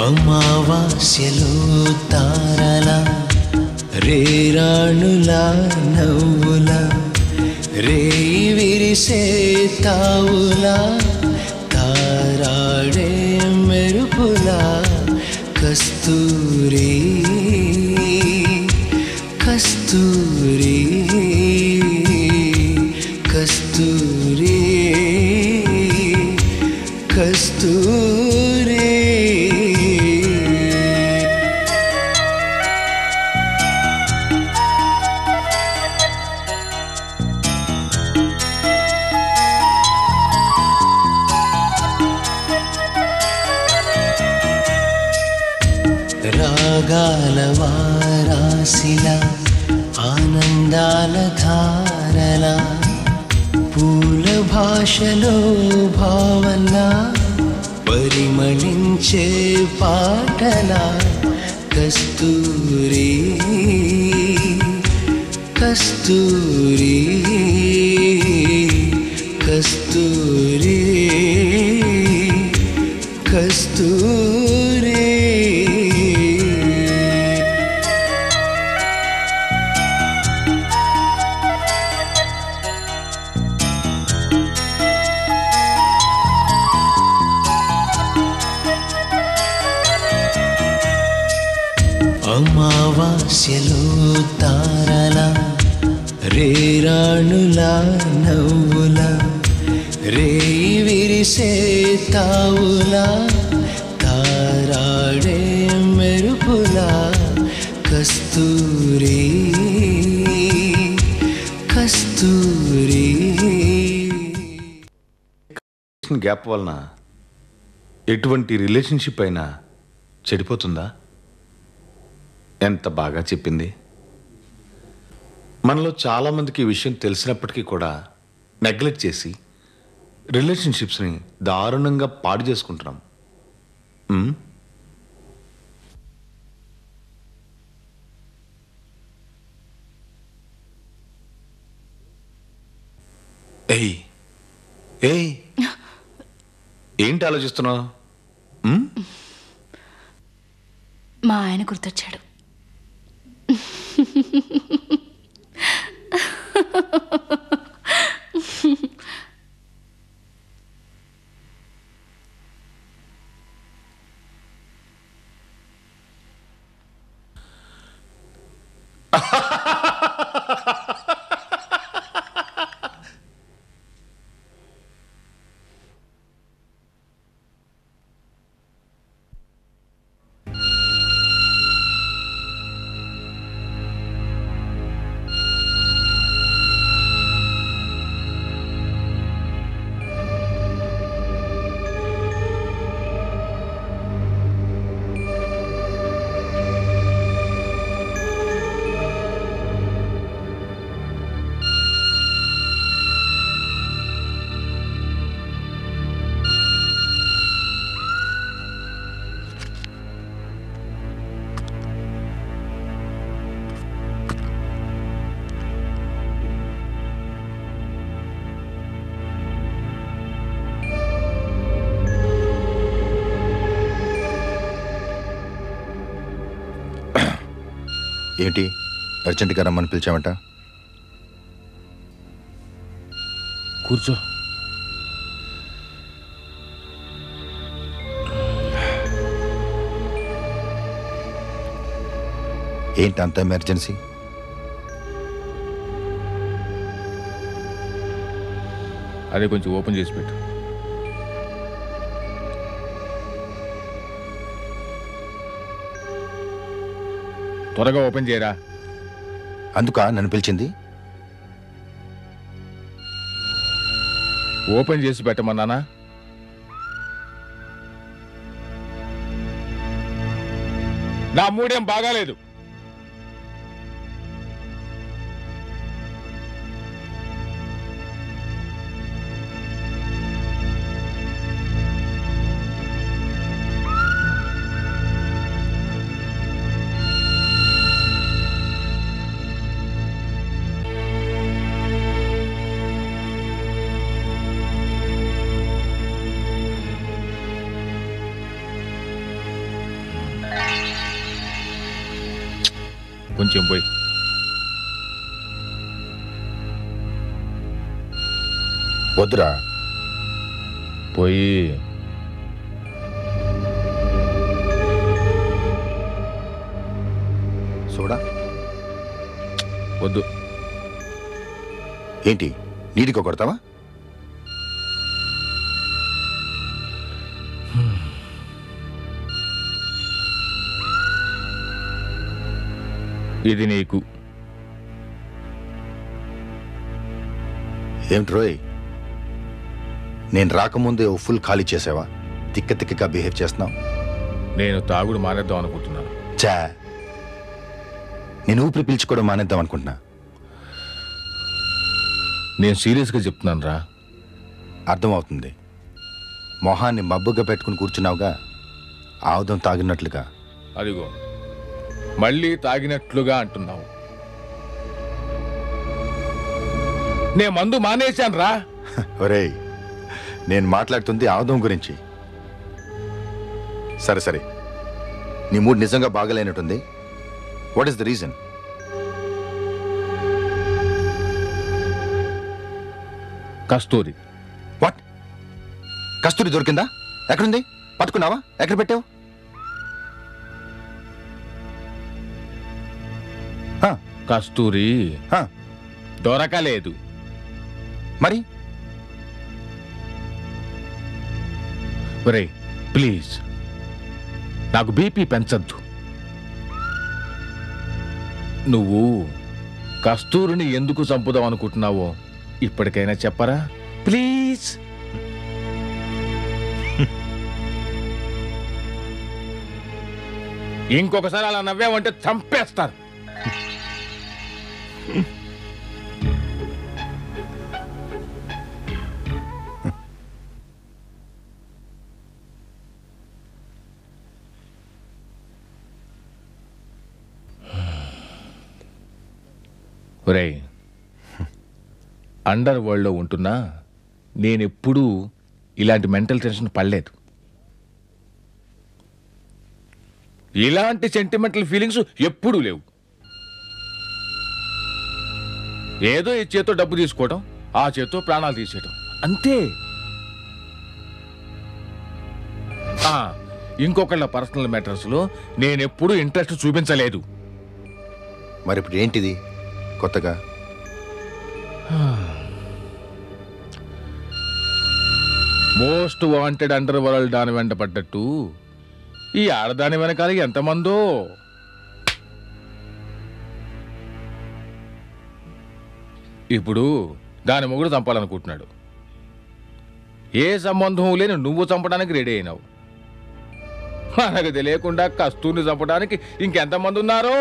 అమావాస్యలో తారల రేరాణుల నవ్వుల రేయి విరిసే తావుల తారాడే మెరుపుల కస్తూరి కస్తూరి కస్తూరి కస్తూరి రాగాల వారాసిల ఆనందాల ధారల పూల భాషలో భావన పరిమళించే పాటల కస్తూరి కస్తూరి కస్తూరి కస్తూరి అమావాస్యలో తారల రేరాణుల నవ్వుల రేయి విరిసే తావుల తారాడే మెరుపుల కస్తూరి కస్తూరి. గ్యాప్ వలన ఎటువంటి రిలేషన్షిప్ అయినా చెడిపోతుందా? ఎంత బాగా చెప్పింది. మనలో చాలామందికి ఈ విషయం తెలిసినప్పటికీ కూడా నెగ్లెక్ట్ చేసి రిలేషన్షిప్స్ని దారుణంగా పాడు చేసుకుంటున్నాం. ఏయ్ ఏయ్ ఏంటి ఆలోచిస్తున్నావు? మా ఆయన గుర్తొచ్చాడు. ఏంటి అర్జెంటుగా రమ్మని పిలిచామంట? కూర్చో. ఏంటి అంత ఎమర్జెన్సీ? అదే కొంచెం ఓపెన్ చేసి పెట్టు. త్వరగా ఓపెన్ చేయరా. అందుకా నన్ను పిలిచింది? ఓపెన్ చేసి పెట్టమన్నానా? నా మూడేం బాగాలేదు. కొంచెం పోయి. వద్దురా. పోయి. సోడా వద్దు. ఏంటి నీటికి కొడతావా? ఇది నీకు. ఏమిటి రోయ్, నేను రాకముందే ఓ ఫుల్ ఖాళీ చేసావా? తిక్క తిక్కగా బిహేవ్ చేస్తున్నావు. నేను తాగుడు మానేద్దాం అనుకుంటున్నాను. చా, నేను ఊపిరి పీల్చుకోవడం మానేద్దాం అనుకుంటున్నా. నేను సీరియస్గా చెప్తున్నాను రా. అర్థమవుతుంది. మొహాన్ని మబ్బుగా పెట్టుకుని కూర్చున్నావుగా, ఆవుదం తాగినట్లుగా. అదిగో మళ్ళీ తాగినట్లుగా అంటున్నావు. నే మందు మానేశాను రా. ఒరేయ్, నేను మాట్లాడుతుంది ఆవుదం గురించి. సరే సరే, నీ మూడ్ నిజంగా బాగలేనట్టుంది. What is the reason? Kasturi. What? Kasturi దొరికిందా? ఎక్కడుంది? పట్టుకున్నావా? ఎక్కడ పెట్టావు? కస్తూరి దొరకలేదు. మరి ఒరే ప్లీజ్, నాకు బీపీ పెంచద్దు. నువ్వు కస్తూరిని ఎందుకు చంపుదాం అనుకుంటున్నావో ఇప్పటికైనా చెప్పరా ప్లీజ్. ఇంకొకసారి అలా నవ్వావంటే చంపేస్తారు. ఒరేయ్, అండర్ వరల్డ్లో ఉంటున్నా నేనెప్పుడూ ఇలాంటి మెంటల్ టెన్షన్ పడలేదు. ఇలాంటి సెంటిమెంటల్ ఫీలింగ్స్ ఎప్పుడూ లేవు. ఏదో ఈ చేత్తో డబ్బు తీసుకోవడం, ఆ చేత్తో ప్రాణాలు తీసేయడం అంతే. ఇంకొకళ్ళ పర్సనల్ మ్యాటర్స్లో నేనెప్పుడూ ఇంట్రెస్ట్ చూపించలేదు. మరి ఇప్పుడు ఏంటిది కొత్తగా? మోస్ట్ వాంటెడ్ అండర్ వరల్డ్ దాని వెంట పడ్డట్టు ఈ ఆడదాని వెనకాల ఎంతమందో. ఇప్పుడు దాని మొగుడు చంపాలనుకుంటున్నాడు. ఏ సంబంధం లేని నువ్వు చంపడానికి రెడీ అయినావు. మనకు తెలియకుండా కస్తూరిని చంపడానికి ఇంకెంతమంది ఉన్నారో.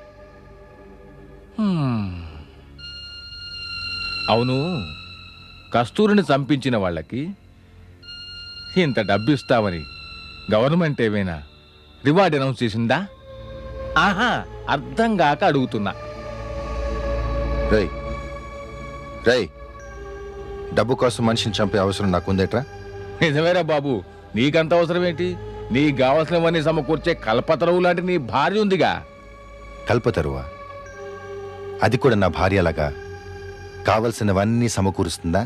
అవును, కస్తూరిని చంపించిన వాళ్ళకి ఇంత డబ్బు ఇస్తామని గవర్నమెంట్ ఏమైనా రివార్డ్ అనౌన్స్ చేసిందా? ఆహా, అర్థం కాక అడుగుతున్నా. రై రై, డబ్బు కోసం మనిషిని చంపే అవసరం నాకుందేట్రా? నిజమేరా బాబు, నీకంత అవసరం ఏంటి? నీకు కావలసినవన్నీ సమకూర్చే కల్పతరువు లాంటి నీ భార్య ఉందిగా. కల్పతరువా? అది కూడా నా భార్యలాగా కావలసినవన్నీ సమకూరుస్తుందా?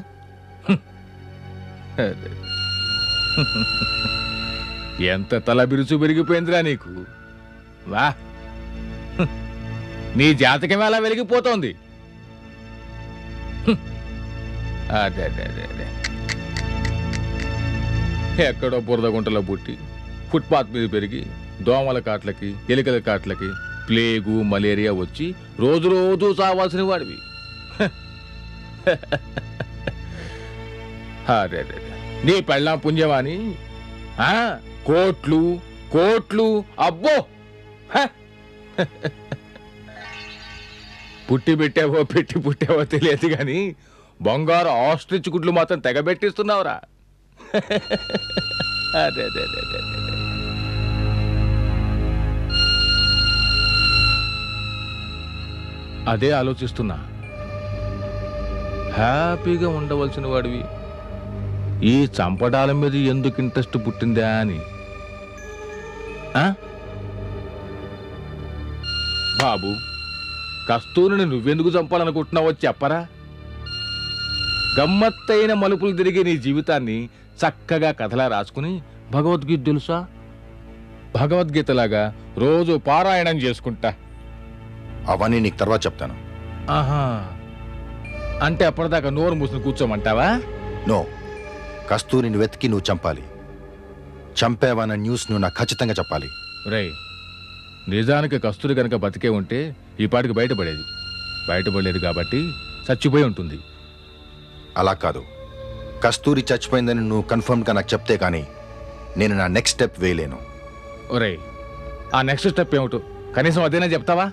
ఎంత తల బిరుసు పెరిగిపోయిందిరా నీకు. వా, నీ జాతకం ఎలా వెలిగిపోతోంది. అదే ఎక్కడో బురద గుంటలో పుట్టి ఫుట్పాత్ మీద పెరిగి దోమల కాట్లకి, ఎలుకల కాట్లకి, ప్లేగు, మలేరియా వచ్చి రోజు రోజు చావాల్సిన వాడివి. అదే నీ పెళ్ళాం పుణ్యవాణి కోట్లు కోట్లు. అబ్బో, పుట్టి పెట్టావో పెట్టి పుట్టావో తెలియదు కానీ బంగారు ఆస్ట్రిచ్ గుడ్లు మాత్రం తెగబెట్టిస్తున్నావురా. అదే అదే ఆలోచిస్తున్నా. హ్యాపీగా ఉండవలసిన వాడివి ఈ చంపడాల మీద ఎందుకు ఇంట్రెస్ట్ పుట్టిందా అని. బాబు, కస్తూరిని నువ్వెందుకు చంపాలనుకుంటున్నావో చెప్పరా? గమ్మత్తైన మలుపులు తిరిగి నీ జీవితాన్ని చక్కగా కథలా రాసుకుని భగవద్గీత తెలుసా, భగవద్గీతలాగా రోజు పారాయణం చేసుకుంటా. అవన్నీ నీకు తర్వాత చెప్తాను. ఆహా, అంటే అప్పటిదాకా నోరు మూసుకుని కూర్చోమంటావా? నో, కస్తూరిని వెతికి నువ్వు చంపాలి. చంపావన్న న్యూస్ నువ్వు నాకు ఖచ్చితంగా చెప్పాలి. రేయ్, నిజానికి కస్తూరి కనుక బతికే ఉంటే ఈ పాటికి బయటపడలేదు కాబట్టి చచ్చిపోయి ఉంటుంది. అలా కాదు, కస్తూరి చచ్చిపోయిందని నువ్వు కన్ఫర్మ్గా నాకు చెప్తే కానీ నేను నా నెక్స్ట్ స్టెప్ వేయలేను. ఒరేయ్, ఆ నెక్స్ట్ స్టెప్ ఏమిటో కనీసం అదేనా చెప్తావా?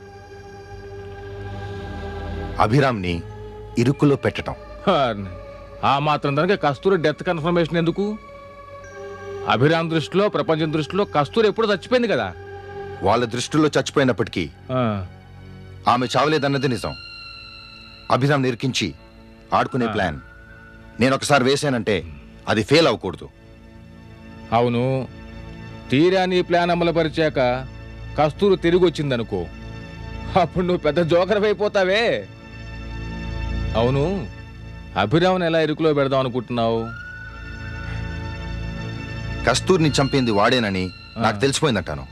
అభిరామ్ని ఇరుకులో పెట్టడం. ఆ మాత్రం దానికి కస్తూరి డెత్ కన్ఫర్మేషన్ ఎందుకు? అభిరామ్ దృష్టిలో, ప్రపంచం దృష్టిలో కస్తూరి ఎప్పుడు చచ్చిపోయింది కదా. వాళ్ళ దృష్టిలో చచ్చిపోయినప్పటికీ ఆమె చావలేదన్నది నిజం. అభిరామ్ నిరికించి ఆడుకునే ప్లాన్ నేను ఒకసారి వేశానంటే అది ఫెయిల్ అవ్వకూడదు. అవును, తీరా నీ ప్లాన్ అమలుపరిచాక కస్తూరు తిరిగి వచ్చిందనుకో, అప్పుడు నువ్వు పెద్ద జోకర్ అయిపోతావే. అవును, అభిరామ్ని ఎలా ఇరుకులో పెడదాం అనుకుంటున్నావు? కస్తూరిని చంపింది వాడేనని నాకు తెలిసిపోయిందంటాను.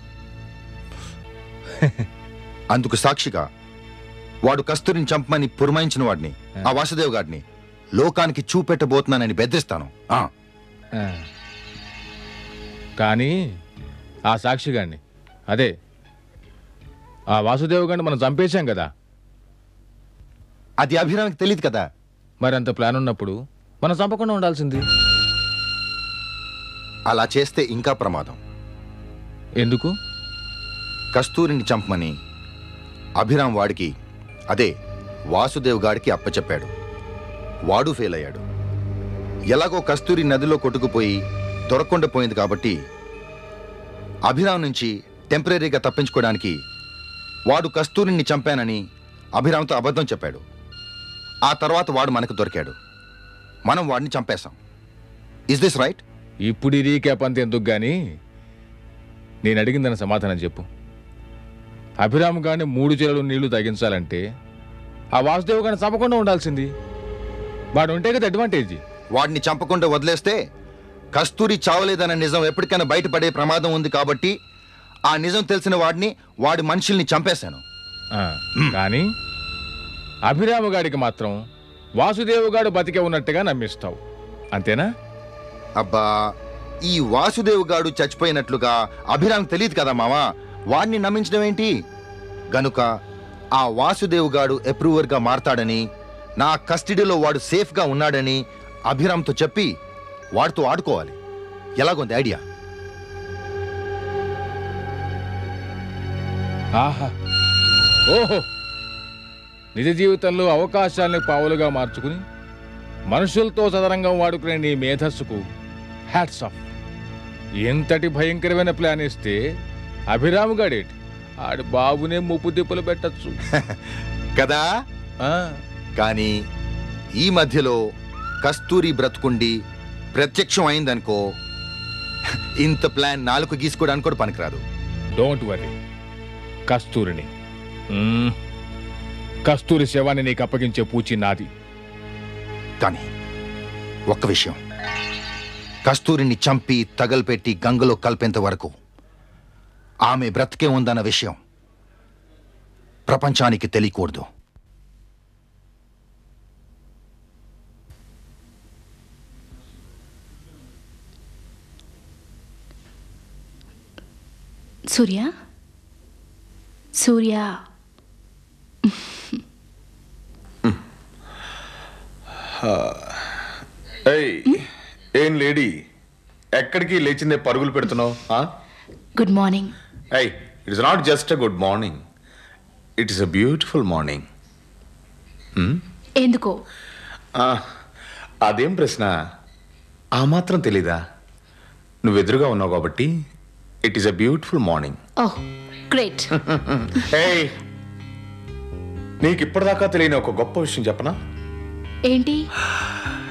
అందుకు సాక్షిగా వాడు కస్తూరిని చంపమని పురమాయించిన వాడిని, ఆ వాసుదేవ్ గాడిని లోకానికి చూపెట్టబోతున్నానని బెదిరిస్తాను. కానీ ఆ సాక్షిగాడిని, అదే ఆ వాసుదేవ్ గారిని మనం చంపేశాం కదా. అది అభిరామికి తెలియదు కదా. మరి అంత ప్లాన్ ఉన్నప్పుడు మనం చంపకుండా ఉండాల్సింది. అలా చేస్తే ఇంకా ప్రమాదం. ఎందుకు? కస్తూరిని చంపమని అభిరామ్ వాడికి, అదే వాసుదేవ్ గాడికి అప్పచెప్పాడు. వాడు ఫెయిల్ అయ్యాడు. ఎలాగో కస్తూరి నదిలో కొట్టుకుపోయి దొరకకుండా పోయింది కాబట్టి అభిరామ్ నుంచి టెంపరీగా తప్పించుకోవడానికి వాడు కస్తూరిని చంపానని అభిరామ్తో అబద్ధం చెప్పాడు. ఆ తర్వాత వాడు మనకు దొరికాడు. మనం వాడిని చంపేశాం. Is this right? ఇప్పుడు ఈ రీక్యాప్ అంత ఎందుకు గాని నేను అడిగిందని సమాధానం చెప్పు. అభిరామ్ గారిని 3 చెరువులు నీళ్లు తగ్గించాలంటే ఆ వాసుదేవ్ గారిని చంపకుండా ఉండాల్సింది. వాడు ఉంటే కదా అడ్వాంటేజ్. వాడిని చంపకుండా వదిలేస్తే కస్తూరి చావలేదన్న నిజం ఎప్పటికైనా బయటపడే ప్రమాదం ఉంది కాబట్టి ఆ నిజం తెలిసిన వాడిని, వాడి మనుషుల్ని చంపేశాను. కానీ అభిరామ్ గాడికి మాత్రం వాసుదేవ్ గాడు బతికే ఉన్నట్టుగా నమ్మిస్తావు, అంతేనా? అబ్బా, ఈ వాసుదేవ్ గాడు చచ్చిపోయినట్లుగా అభిరామ్ తెలియదు కదా మావా. వాడిని నమ్మించడం ఏంటి? గనుక ఆ వాసుదేవ్ గాడు అప్రూవర్గా మారతాడని, నా కస్టడీలో వాడు సేఫ్గా ఉన్నాడని అభిరామ్తో చెప్పి వాడితో ఆడుకోవాలి. ఎలాగొంది ఐడియా? ఆహా, ఓహో, నిజ జీవితంలో అవకాశాలని పావులుగా మార్చుకుని మనుషులతో సదరంగం వాడుకునే నీ మేధస్సుకు హ్యాట్స్ ఆఫ్. ఎంతటి భయంకరమైన ప్లాన్ ఇస్తే అభిరామ్ గాడేటి ఆడి బాబునే ముప్పు తిప్పులు పెట్టచ్చు కదా. కానీ ఈ మధ్యలో కస్తూరి బ్రతుకుండి ప్రత్యక్షం అయిందనుకో, ఇంత ప్లాన్ 4 గీసుకోవడానికి కూడా పనికిరాదు. డోంట్ వరీ, కస్తూరి శవాన్ని నీకు అప్పగించే పూచి నాది. కానీ ఒక్క విషయం, కస్తూరిని చంపి తగలపెట్టి గంగలో కలిపేంత వరకు ఆమె బ్రతికే ఉందన్న విషయం ప్రపంచానికి తెలియకూడదు. సూర్య, సూర్య, ఏం లేడీ, ఎక్కడికి లేచిందే పరుగులు పెడుతున్నావు? Good morning. It is not just a good morning, it is a beautiful morning. ఎందుకో? అదేం ప్రశ్న? ఆ మాత్రం తెలీదా? నువ్వు ఎదురుగా ఉన్నావు కాబట్టి it is a beautiful morning. Oh, great. నీకు ఇప్పటిదాకా తెలియని ఒక గొప్ప విషయం చెప్పనా? ఏంటి?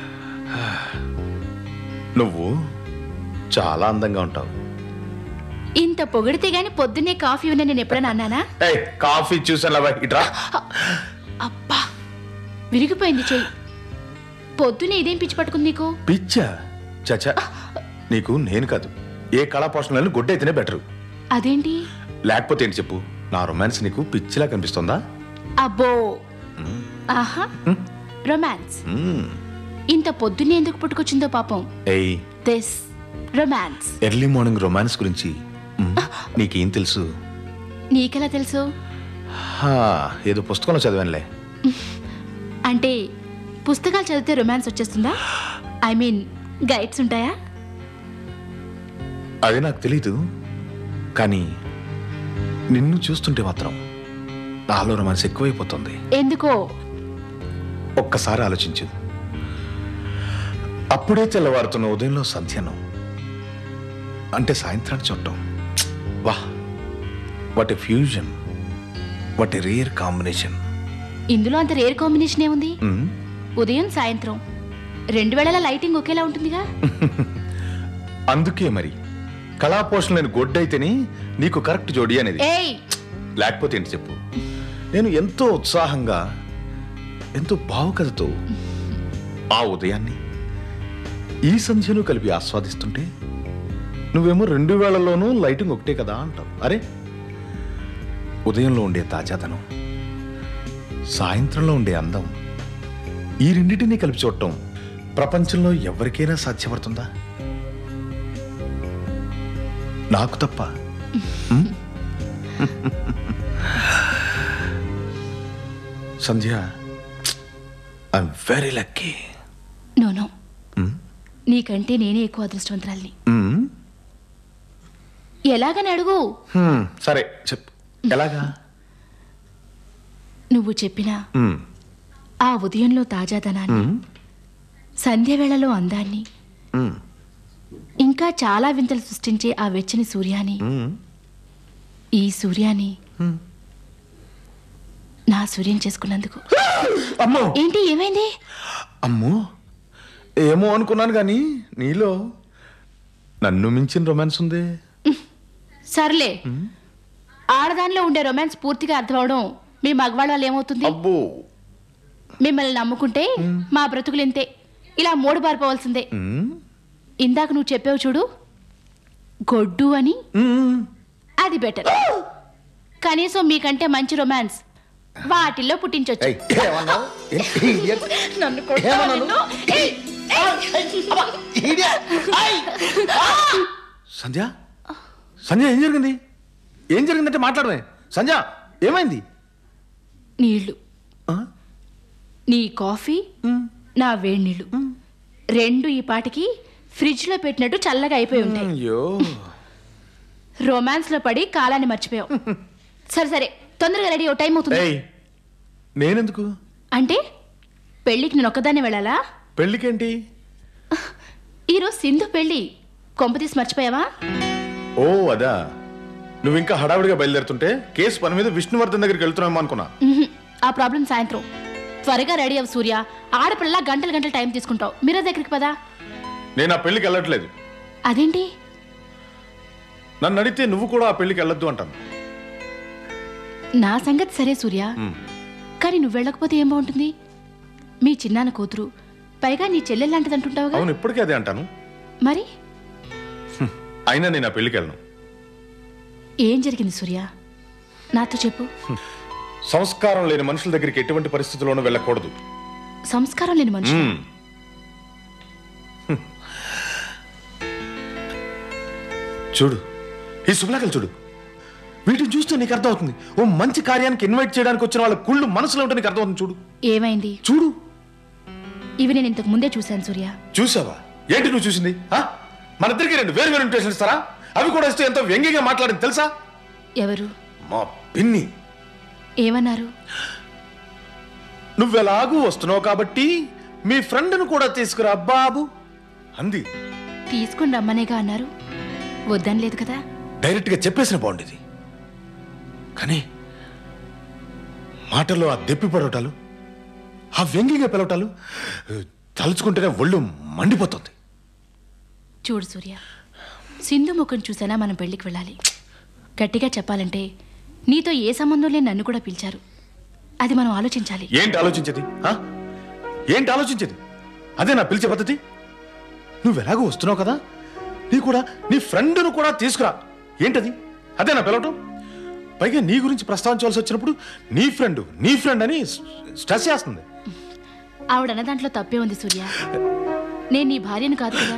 నువ్వు చాలా అందంగా ఉంటావు. ఇంత పొగిడితే గాని పొద్దున్నే కాఫీ ఉన్నా నేను ఎప్పుడైనా అన్నానా? కాఫీ చూసాను ఇట్రా. అబ్బా విరిగిపోయింది చెయ్యి. పొద్దునే ఇదేం పిచ్చి పట్టుకుంది నీకు? పిచ్చా? చచ్చా, నీకు నేను కాదు ఏ కళా పోషణలను గొడ్డైతేనే బెటరు. అదేంటి? లేకపోతే ఏంటి చెప్పు, నా రొమాన్స్ నీకు పిచ్చిలా కనిపిస్తుందా? అబ్బో ఆహా రొమాన్స్ ఇంత పొద్దున్నే ఎందుకు పుట్టుకొచ్చిందో పాపం. ఏయ్ this romance. Early morning romance గురించి నీకేం తెలుసు? నీకెలా తెలుసు? ఏదో పుస్తకంలో చదివానులే. అంటే పుస్తకాలు చదివితే రొమాన్స్ వచ్చేస్తుందా? ఐ మీన్ గైడ్స్ ఉంటాయా? అది నాకు తెలీదు, కానీ నిన్ను చూస్తుంటే మాత్రం నాలో రొమాన్స్ ఎక్కువైపోతుంది. ఎందుకో? ఒక్కసారి ఆలోచించు. అప్పుడే తెల్లవారుతున్న ఉదయంలో సంధ్యను, అంటే సాయంత్రాన్ని చూడటం. వా, what a fusion, what a rare combination. ఇందులో అంత రేర్ కాంబినేషన్ ఏముంది? ఉదయం సాయంత్రం 2 వేళల లైటింగ్ ఒకేలా ఉంటుందిగా. అందుకే మరి కళాపోషణ లేని గొడ్డైతేనే నీకు కరెక్ట్ జోడి అనేది. లేకపోతే ఏంటి చెప్పు, నేను ఎంతో ఉత్సాహంగా ఎంతో భావుకథతో ఆ ఉదయాన్ని ఈ సంధ్యను కలిపి ఆస్వాదిస్తుంటే నువ్వేమో 2 వేళల్లోనూ లైటింగ్ ఒకటే కదా అంటావు. అరే, ఉదయంలో ఉండే తాజాదనం, సాయంత్రంలో ఉండే అందం, ఈ రెండింటినీ కలిపి చూడటం ప్రపంచంలో ఎవరికైనా సాధ్యపడుతుందా? నాకు తప్ప. Sandhya, I'm very lucky. No నీకంటే నేనే ఎక్కువ అదృష్టవంతురాల్ని. ఎలాగని అడుగు. సరే చెప్పు, ఎలాగా? నువ్వు చెప్పిన ఆ ఉదయంలో తాజాదనాన్ని, సంధ్య వేళలో అందాన్ని, ఇంకా చాలా వింతలు సృష్టించే ఆ వెచ్చని సూర్యాన్ని, ఈ సూర్యాన్ని నా సూర్యం చేసుకున్నందుకు. అమ్మో, ఏంటి, ఏమైంది? అమ్మో, ఏమో అనుకున్నాను కానీ నీలో నన్ను మించిన రొమాన్స్ ఉంది. సర్లే, ఆడదానిలో ఉండే రొమాన్స్ పూర్తిగా అర్థం అవడం మీ మగవాళ్ళ వాళ్ళు ఏమవుతుంది? అబ్బో, మిమ్మల్ని నమ్ముకుంటే మా బ్రతుకులు ఇంతే, ఇలా మూడు బారిపోవాల్సిందే. ఇందాక నువ్వు చెప్పావు చూడు, గొడ్డు అని, అది బెటర్. కనీసం మీకంటే మంచి రొమాన్స్ వాటిల్లో పుట్టించొచ్చు. నన్ను కొడతావా నిన్ను? సంధ్య, సంధ్య ఏం జరిగింది? ఏం జరిగిందంటే మాట్లాడమే. సంధ్య, ఏమైంది? నీళ్లు, నీ కాఫీ, నా వేడి నీళ్లు రెండు ఈ పాటికి ఫ్రిడ్జ్ లో పెట్టినట్టు చల్లగా అయిపోయి ఉంటాయి. రొమాన్స్ లో పడి కాలాన్ని మర్చిపోయావు. సరే సరే, తొందరగా రెడీ, ఓ టైం అవుతుంది. నేనెందుకు? అంటే పెళ్ళికి నేను ఒక్కదాన్ని వెళ్ళాలా? పెళ్ళికేంటి? ఈరోజు సింధు పెళ్ళి, కొంపతీసి మర్చిపోయావా? ఓ అదా, నువ్వు ఇంకా హడావుడిగా బయలుదేరుతుంటే కేసు పని మీద విష్ణువర్ధన్ దగ్గరికి వెళ్తున్నామో అనుకున్నా. ఆ ప్రాబ్లం సాయంత్రం. త్వరగా రెడీ అవ్వు సూర్య, ఆడపిల్ల గంటలు గంటలు టైం తీసుకుంటావు. మీరా దగ్గరికి పదా. నేను ఆ పెళ్లికి వెళ్ళట్లేదు. అదేంటి? నన్ను అడిగితే నువ్వు కూడా ఆ పెళ్లికి వెళ్ళొద్దు అంటాను. నా సంగతి సరే సూర్య, కానీ నువ్వు వెళ్ళకపోతే ఏం బాగుంటుంది? మీ చిన్నాన్న కూతురు, పైగా నీ చెల్లెల్లాంటిది అంటుంటావుగా. అవును, ఇప్పటికే అదే అంటాను. మరి అయినా నేను ఆ పెళ్లికి వెళ్ళను. ఏం జరిగింది సూర్య, నాతో చెప్పు. సంస్కారం లేని మనుషుల దగ్గరికి ఎటువంటి పరిస్థితుల్లోనూ వెళ్ళకూడదు. సంస్కారం లేని మనిషి? చూడు, ఈ శుభ్లాకలు చూడు, వీటిని చూస్తే నీకు అర్థమవుతుంది. ఓ మంచి కార్యానికి ఇన్వైట్ చేయడానికి వచ్చిన వాళ్ళ కుళ్ళు మనసులో ఉంటే నీకు అర్థమవుతుంది. చూడు. ఏమైంది? చూడు, ఇవి నేను ఇంతకు ముందే చూశాను సూర్య. చూసావా? ఏంటి నువ్వు చూసింది? మన ఇద్దరికి 2 వేరు వేరు ఇన్విటేషన్ ఇస్తారా? అవి కూడా ఇస్తే ఎంతో వ్యంగ్యంగా మాట్లాడింది తెలుసా? ఎవరు? మా పిన్ని. ఏమన్నారు? నువ్వెలాగూ వస్తున్నావు కాబట్టి మీ ఫ్రెండ్ను కూడా తీసుకురా బాబు అంది. తీసుకుని రమ్మనేగా అన్నారు, వద్దని లేదు కదా. డైరెక్ట్ గా చెప్పేసిన బాగుండేది, కానీ మాటల్లో ఆ దెప్పి పడవటాలు, ఆ వ్యంగ్యంగా పిలవటాలు తలుచుకుంటేనే ఒళ్ళు మండిపోతుంది. చూడు సూర్య, సింధు ముఖం చూసైనా మనం పెళ్లికి వెళ్ళాలి. గట్టిగా చెప్పాలంటే నీతో ఏ సంబంధం లేని నన్ను కూడా పిలిచారు. అది మనం ఆలోచించాలి. ఏంటి ఆలోచించేది? ఏంటి ఆలోచించేది? అదే నా పిలిచే పద్ధతి? నువ్వు ఎలాగో వస్తున్నావు కదా, నీ ఫ్రెండ్ను కూడా తీసుకురా. ఏంటది? అదే నా పిలవటం? పైగా నీ గురించి ప్రస్తావించవలసి వచ్చినప్పుడు నీ ఫ్రెండ్ అని స్ట్రెస్ చేస్తుంది. ఆవిడన్న దాంట్లో తప్పే ఉంది సూర్య. నేను నీ భార్యను కాదు కదా,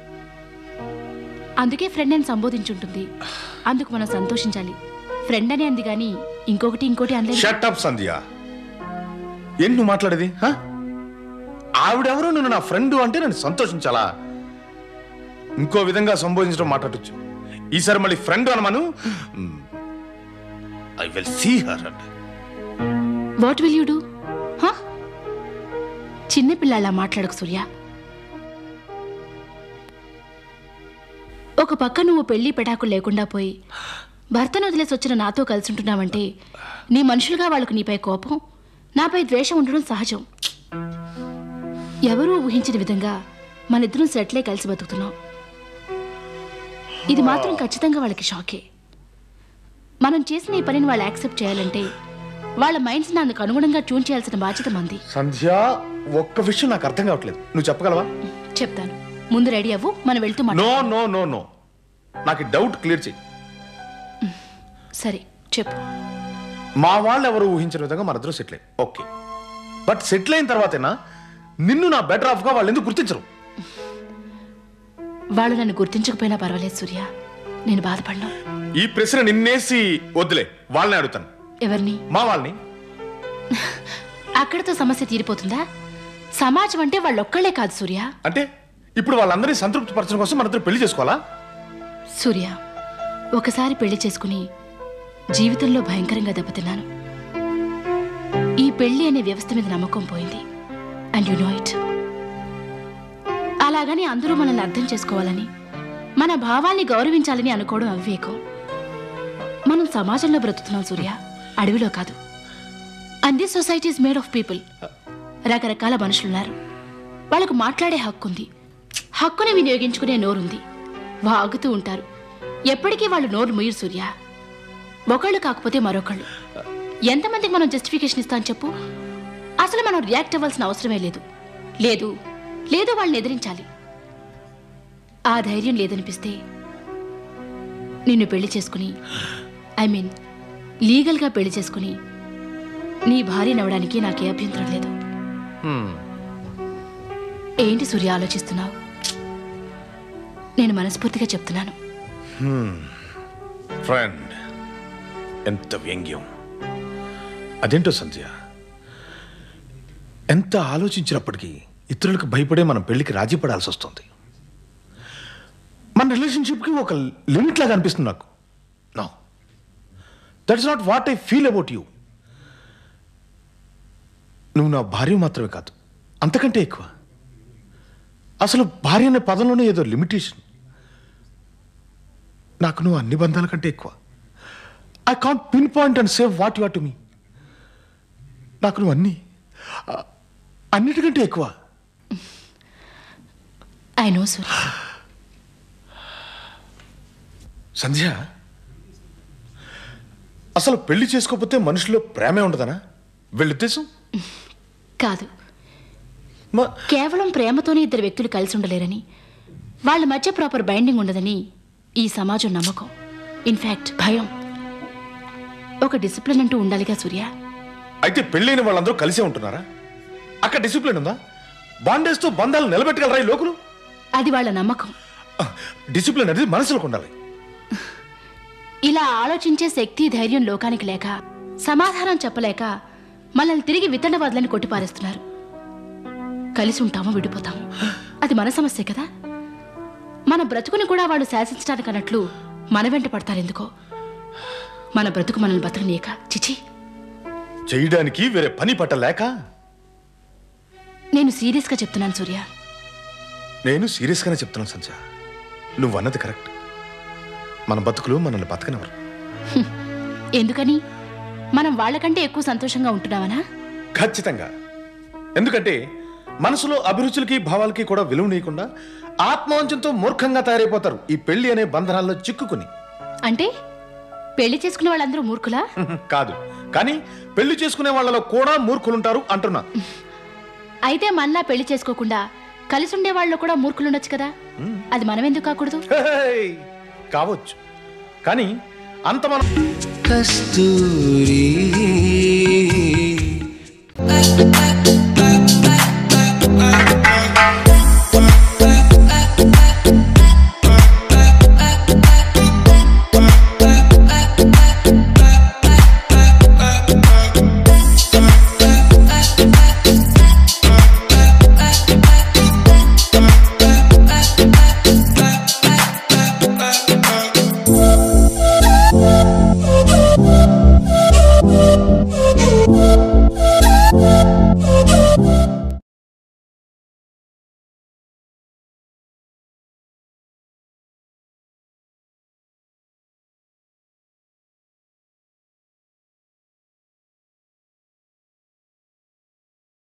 అందుకే ఫ్రెండ్ అని సంబోధించుంటుంది. అందుకు మనం సంతోషించాలి. ఫ్రెండ్ అని అంది కానీ ఇంకోటి అనలేదు. Shut up Sandhya. ఏంటి నువ్వు మాట్లాడేది? ఆవిడెవరో నువ్వు నా ఫ్రెండ్ అంటే నేను సంతోషించాలా? ఇంకో విధంగా సంబోధించడం మాట్లాడచ్చు. ఈసారి మళ్ళీ ఫ్రెండ్ అనమను. I will see her. What will you do? చిన్నపిల్లలా మాట్లాడకు సూర్య. ఒక పక్క నువ్వు పెళ్లి పెటాకులు లేకుండా పోయి భర్తను వదిలేసి వచ్చిన నాతో కలిసి ఉంటున్నావంటే నీ మనుషులుగా వాళ్ళకు నీపై కోపం, నాపై ద్వేషం ఉండడం సహజం. ఎవరూ ఊహించిన విధంగా మనిద్దరం సెట్లే కలిసి బతుకుతున్నాం. ఇది మాత్రం ఖచ్చితంగా వాళ్ళకి షాకే. మనం చేసిన ఈ పనిని వాళ్ళు యాక్సెప్ట్ చేయాలంటే వాళ్ళ మైండ్స్ అందుకు అనుగుణంగా ట్యూన్ చేయాల్సిన బాధ్యత మంది. సంధ్య, ఒక్క విషయం నాకు అర్థం కావట్లేదు. నువ్వు చెప్పగలవా? చెప్తాను. ముందు రెడీ అవ్వు, మనం వెళ్తూ నో నో నో నో నాకు డౌట్ క్లియర్ చెయ్యి. సరే చెప్పు. మా వాళ్ళు ఎవరు ఊహించిన విధంగా మనిద్దరం సెటిల్ అయ్యి ఓకే. బట్ సెటిల్ అయిన తర్వాతేనా నిన్ను నా బెటర్ ఆఫ్ గా వాళ్ళు ఎందుకు గుర్తించరు? వాళ్ళు నన్ను గుర్తించకపోయినా పర్వాలేదు సూర్య, నేను బాధపడను. ఈ ప్రశ్న నిన్నేసి వద్దులే, వాళ్ళని అడుగుతాను. ఎవరిని? మా వాళ్ళని. అక్కడితో సమస్య తీరిపోతుందా? సమాజం అంటే వాళ్ళొక్కళ్లే కాదు సూర్య. అంటే ఇప్పుడు వాళ్ళందరినీ సంతృప్తి పరచడం కోసం మనిద్దరం పెళ్లి చేసుకోవాలా? సూర్య, ఒకసారి పెళ్లి చేసుకుని జీవితంలో భయంకరంగా దెబ్బతిన్నాను. ఈ పెళ్లి అనే వ్యవస్థ మీద నమ్మకం పోయింది. And you know it. అలాగని అందరూ మనల్ని అర్థం చేసుకోవాలని, మన భావాల్ని గౌరవించాలని అనుకోవడం అవివేకం. మనం సమాజంలో బ్రతుకుతున్నాం సూర్య, అడవిలో కాదు. And this society is made of people. రకరకాల మనుషులున్నారు. వాళ్ళకు మాట్లాడే హక్కు ఉంది. హక్కుని వినియోగించుకునే నోరుంది. వాగుతూ ఉంటారు. ఎప్పటికీ వాళ్ళు నోరు ముయ్యరు సూర్య. ఒకళ్ళు కాకపోతే మరొకళ్ళు. ఎంతమందికి మనం జస్టిఫికేషన్ ఇస్తాం చెప్పు? అసలు మనం రియాక్ట్ అవ్వాల్సిన అవసరమే లేదు. లేదు లేదు వాళ్ళని ఎదిరించాలి. ఆ ధైర్యం లేదనిపిస్తే నిన్ను పెళ్లి చేసుకుని, ఐ మీన్ లీగల్గా పెళ్లి చేసుకుని నీ భార్యనవ్వడానికి నాకే అభ్యంతరం లేదు. ఏంటి సూర్య ఆలోచిస్తున్నావు? నేను మనస్ఫూర్తిగా చెప్తున్నాను. ఫ్రెండ్, ఎంత వ్యంగ్యం! అదేంటో సంధ్య, ఎంత ఆలోచించినప్పటికీ ఇతరులకు భయపడే మనం పెళ్లికి రాజీ పడాల్సి వస్తుంది. మన రిలేషన్షిప్కి ఒక లిమిట్ లాగా అనిపిస్తుంది నాకు. No, that's not what I feel about you. నువ్వు నా భార్య మాత్రమే కాదు, అంతకంటే ఎక్కువ. అసలు భార్య అనే పదంలోనే ఏదో లిమిటేషన్. నాకు నువ్వు అన్ని బంధాల కంటే ఎక్కువ. I can't pinpoint and save what you are to me. నాకు నువ్వు అన్నిటికంటే ఎక్కువ. ఐ నో సూర్య. సంధ్య, అసలు పెళ్లి చేసుకోకపోతే మనుషుల్లో ప్రేమే ఉండదనా వీళ్ళ ఉద్దేశం? కాదు, కేవలం ప్రేమతోనే ఇద్దరు వ్యక్తులు కలిసి ఉండలేరని, వాళ్ళ మధ్య ప్రాపర్ బైండింగ్ ఉండదని ఈ సమాజం నమ్మకం. ఇన్ఫాక్ట్ భయం. ఒక డిసిప్లిన్ అంటూ ఉండాలిగా సూర్య. అయితే పెళ్ళైన వాళ్ళందరూ కలిసే ఉంటున్నారా? అక్కడ డిసిప్లిన్ ఉందా? బాండేస్తూ బంధాలు నిలబెట్టగలరా ఈ లోకులు? అది వాళ్ళ నమ్మకం. డిసిప్లిన్ అనేది మనసులోకి ఉండాలి. ఇలా ఆలోచించే శక్తి, ధైర్యం లోకానికి లేక, సమాధానం చెప్పలేక మనల్ని తిరిగి వితండవాదులని కొట్టిపారేస్తున్నారు. కలిసి ఉంటామో విడిపోతాము, అది మన సమస్య కదా. మన బ్రతుకుని కూడా వాళ్ళు శాసించడానికి అన్నట్లు మన వెంట పడతారెందుకో? మన బ్రతుకు మనల్ని బతకనీయక. చిచి, చేయడానికి వేరే పని పట్టలేక. నేను సీరియస్గా చెప్తున్నాను సూర్య. నేను సీరియస్గానే చెప్తున్నాను సంధ్య. నువ్వు అన్నది కరెక్ట్. మన బతుకులు మనల్ని బతకనవరు. ఎందుకని? మనం వాళ్ళకంటే ఎక్కువ సంతోషంగా ఉంటున్నావనా? ఖచ్చితంగా. ఎందుకంటే మనసులో అభిరుచులకి భావాలకి కూడా విలువనీయకుండా ఆత్మవంచంతో మూర్ఖంగా తయారైపోతారు ఈ పెళ్లి అనే బంధనాల్లో చిక్కుకుని. అంటే పెళ్లి చేసుకునే వాళ్ళందరూ మూర్ఖులా? కాదు, కానీ పెళ్లి చేసుకునే వాళ్ళలో కూడా మూర్ఖులుంటారు అంటున్నా. అయితే మనలా పెళ్లి చేసుకోకుండా కలిసి ఉండే వాళ్ళు కూడా మూర్ఖులుండొచ్చు కదా, అది మనం ఎందుకు కాకూడదు? కావచ్చు, కానీ అంత మనం కస్తూరి